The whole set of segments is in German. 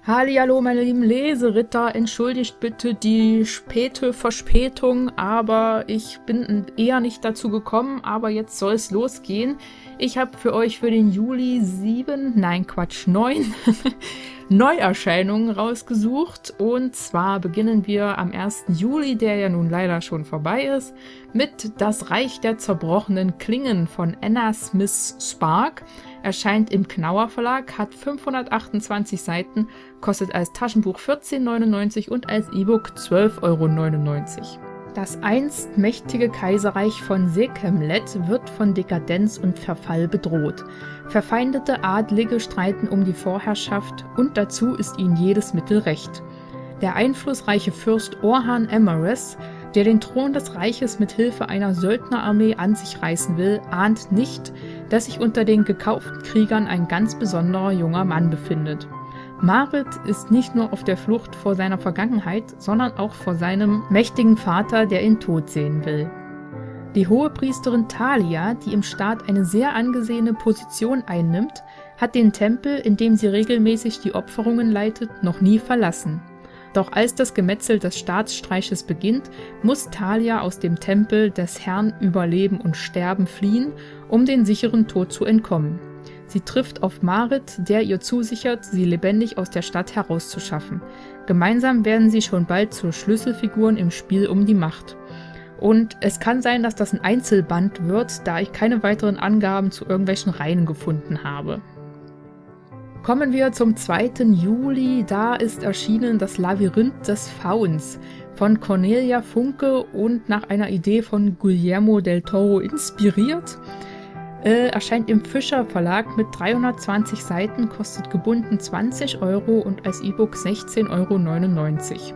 Hallihallo, meine lieben Leseritter, entschuldigt bitte die späte Verspätung, aber ich bin eher nicht dazu gekommen, aber jetzt soll es losgehen. Ich habe für euch für den Juli 9 Neuerscheinungen rausgesucht, und zwar beginnen wir am 1. Juli, der ja nun leider schon vorbei ist, mit Das Reich der zerbrochenen Klingen von Anna Smith Spark. Erscheint im Knauer Verlag, hat 528 Seiten, kostet als Taschenbuch 14,99 € und als E-Book 12,99 €. Das einst mächtige Kaiserreich von Sekhemlet wird von Dekadenz und Verfall bedroht. Verfeindete Adlige streiten um die Vorherrschaft und dazu ist ihnen jedes Mittel recht. Der einflussreiche Fürst Orhan Emrys, der den Thron des Reiches mit Hilfe einer Söldnerarmee an sich reißen will, ahnt nicht, dass sich unter den gekauften Kriegern ein ganz besonderer junger Mann befindet. Marit ist nicht nur auf der Flucht vor seiner Vergangenheit, sondern auch vor seinem mächtigen Vater, der ihn tot sehen will. Die Hohepriesterin Thalia, die im Staat eine sehr angesehene Position einnimmt, hat den Tempel, in dem sie regelmäßig die Opferungen leitet, noch nie verlassen. Doch als das Gemetzel des Staatsstreiches beginnt, muss Thalia aus dem Tempel des Herrn über Leben und Sterben fliehen, um den sicheren Tod zu entkommen. Sie trifft auf Marit, der ihr zusichert, sie lebendig aus der Stadt herauszuschaffen. Gemeinsam werden sie schon bald zu Schlüsselfiguren im Spiel um die Macht. Und es kann sein, dass das ein Einzelband wird, da ich keine weiteren Angaben zu irgendwelchen Reihen gefunden habe. Kommen wir zum 2. Juli, da ist erschienen Das Labyrinth des Fauns von Cornelia Funke und nach einer Idee von Guillermo del Toro inspiriert. Erscheint im Fischer Verlag mit 320 Seiten, kostet gebunden 20 € und als E-Book 16,99 €.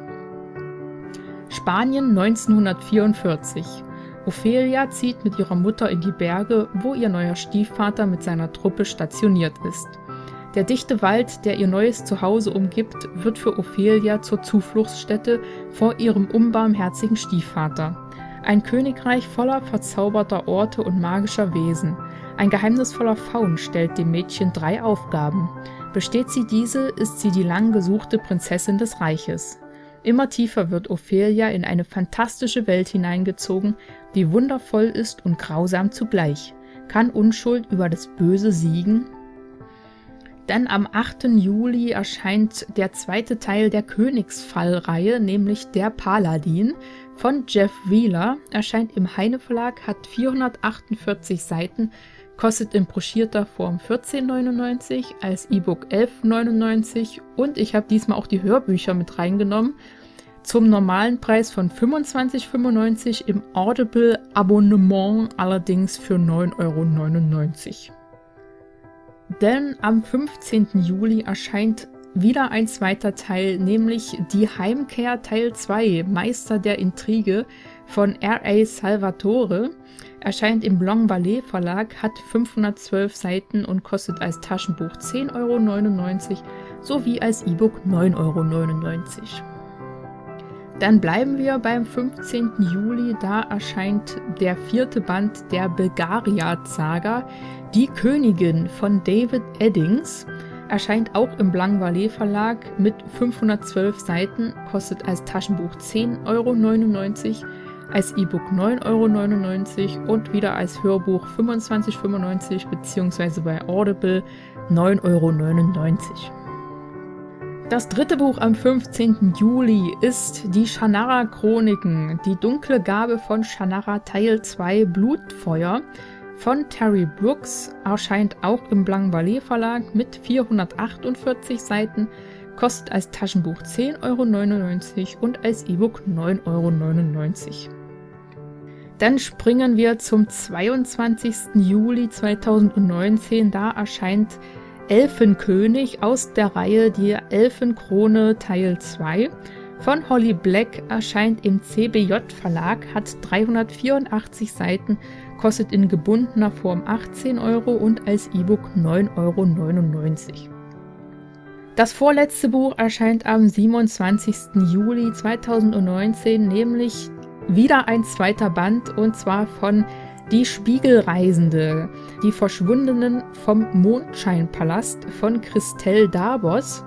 Spanien 1944. Ophelia zieht mit ihrer Mutter in die Berge, wo ihr neuer Stiefvater mit seiner Truppe stationiert ist. Der dichte Wald, der ihr neues Zuhause umgibt, wird für Ophelia zur Zufluchtsstätte vor ihrem unbarmherzigen Stiefvater. Ein Königreich voller verzauberter Orte und magischer Wesen. Ein geheimnisvoller Faun stellt dem Mädchen 3 Aufgaben. Besteht sie diese, ist sie die lang gesuchte Prinzessin des Reiches. Immer tiefer wird Ophelia in eine fantastische Welt hineingezogen, die wundervoll ist und grausam zugleich. Kann Unschuld über das Böse siegen? Dann am 8. Juli erscheint der 2. Teil der Königsfall-Reihe, nämlich Der Paladin von Jeff Wheeler, erscheint im Heine Verlag, hat 448 Seiten, kostet in broschierter Form 14,99 €, als E-Book 11,99 € und ich habe diesmal auch die Hörbücher mit reingenommen, zum normalen Preis von 25,95 €, im Audible-Abonnement allerdings für 9,99 €. Denn am 15. Juli erscheint wieder ein 2. Teil, nämlich Die Heimkehr Teil 2, Meister der Intrige von R.A. Salvatore, erscheint im Blanc Ballet Verlag, hat 512 Seiten und kostet als Taschenbuch 10,99 € sowie als E-Book 9,99 €. Dann bleiben wir beim 15. Juli, da erscheint der 4. Band der Belgariad-Saga, Die Königin von David Eddings, erscheint auch im Blanc Ballet Verlag mit 512 Seiten, kostet als Taschenbuch 10,99 €, als E-Book 9,99 € und wieder als Hörbuch 25,95 € bzw. bei Audible 9,99 €. Das 3. Buch am 15. Juli ist Die Shannara-Chroniken, die dunkle Gabe von Shannara Teil 2 Blutfeuer von Terry Brooks, erscheint auch im Blanc Ballet Verlag mit 448 Seiten, kostet als Taschenbuch 10,99 € und als E-Book 9,99 €. Dann springen wir zum 22. Juli 2019, da erscheint Elfenkönig aus der Reihe Die Elfenkrone Teil 2 von Holly Black, erscheint im CBJ Verlag, hat 384 Seiten, kostet in gebundener Form 18 € und als E-Book 9,99 €. Das vorletzte Buch erscheint am 27. Juli 2019, nämlich wieder ein 2. Band, und zwar von Die Spiegelreisende, die Verschwundenen vom Mondscheinpalast von Christelle Dabos,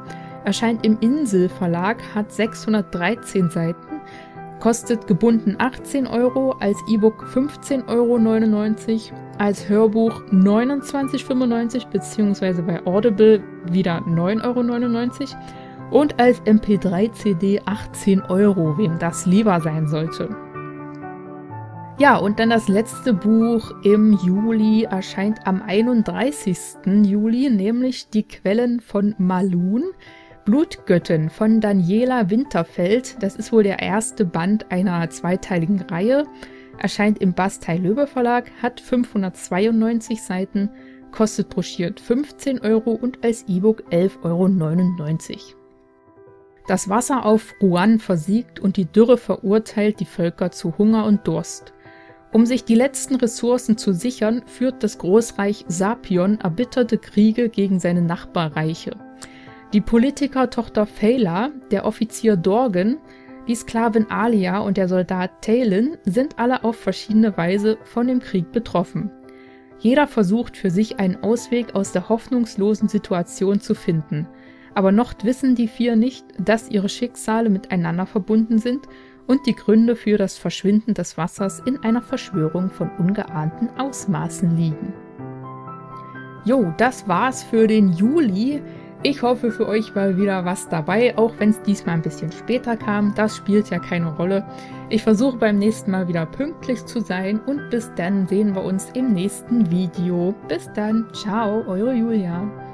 erscheint im Insel Verlag, hat 613 Seiten, kostet gebunden 18 Euro, als E-Book 15,99 Euro, als Hörbuch 29,95 € bzw. bei Audible wieder 9,99 € und als MP3-CD 18 Euro, wem das lieber sein sollte. Ja, und dann das letzte Buch im Juli erscheint am 31. Juli, nämlich Die Quellen von Malun, Blutgöttin von Daniela Winterfeld. Das ist wohl der erste Band einer zweiteiligen Reihe, erscheint im Bastei-Löbe Verlag, hat 592 Seiten, kostet broschiert 15 Euro und als E-Book 11,99 Euro. Das Wasser auf Ruan versiegt und die Dürre verurteilt die Völker zu Hunger und Durst. Um sich die letzten Ressourcen zu sichern, führt das Großreich Sapion erbitterte Kriege gegen seine Nachbarreiche. Die Politikertochter Feyla, der Offizier Dorgan, die Sklavin Alia und der Soldat Talon sind alle auf verschiedene Weise von dem Krieg betroffen. Jeder versucht für sich einen Ausweg aus der hoffnungslosen Situation zu finden, aber noch wissen die vier nicht, dass ihre Schicksale miteinander verbunden sind und die Gründe für das Verschwinden des Wassers in einer Verschwörung von ungeahnten Ausmaßen liegen. Jo, das war's für den Juli. Ich hoffe, für euch war wieder was dabei, auch wenn es diesmal ein bisschen später kam. Das spielt ja keine Rolle. Ich versuche beim nächsten Mal wieder pünktlich zu sein und bis dann sehen wir uns im nächsten Video. Bis dann, ciao, eure Julia.